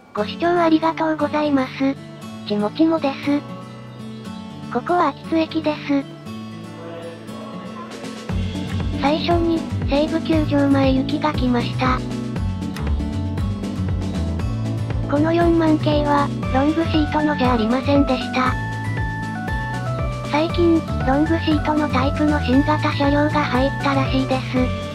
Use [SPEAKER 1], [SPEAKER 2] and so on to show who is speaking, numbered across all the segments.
[SPEAKER 1] ご視聴ありがとうございます。ちもちもです。ここは秋津駅です。最初に、西武球場前行きが来ました。この4万系は、ロングシートのじゃありませんでした。最近、ロングシートのタイプの新型車両が入ったらしいです。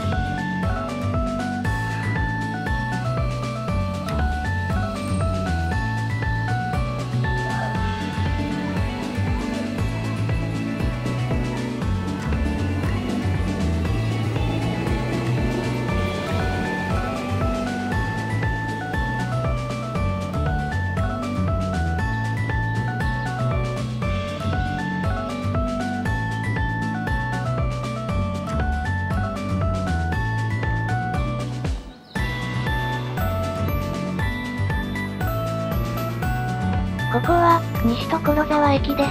[SPEAKER 1] ここは、西所沢駅です。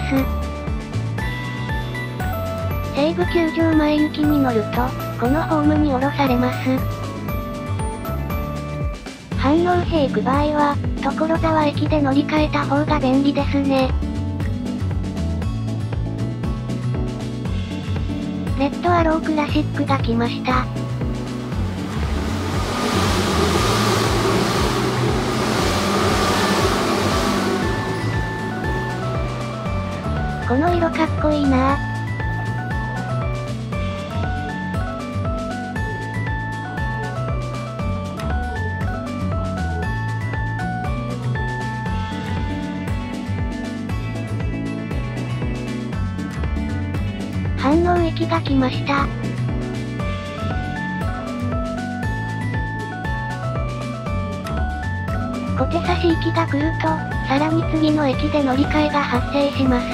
[SPEAKER 1] 西武球場前行きに乗ると、このホームに降ろされます。飯能へ行く場合は、所沢駅で乗り換えた方が便利ですね。レッドアロークラシックが来ました。この色かっこいいなぁ。飯能駅が来ました。小手差行きが来ると、さらに次の駅で乗り換えが発生します。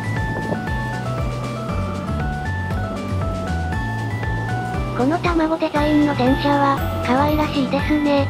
[SPEAKER 1] この卵デザインの電車は、可愛らしいですね。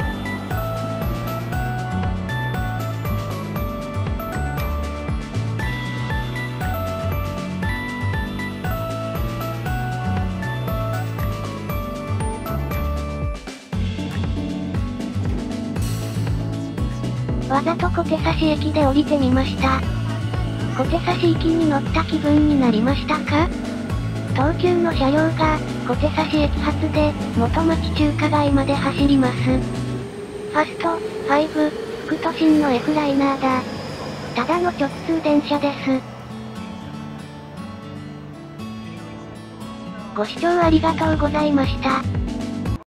[SPEAKER 1] わざと小手差駅で降りてみました。小手差行きに乗った気分になりましたか？東急の車両が、小手差駅発で、元町中華街まで走ります。ファスト、5、副都心の F ライナーだ。ただの直通電車です。ご視聴ありがとうございました。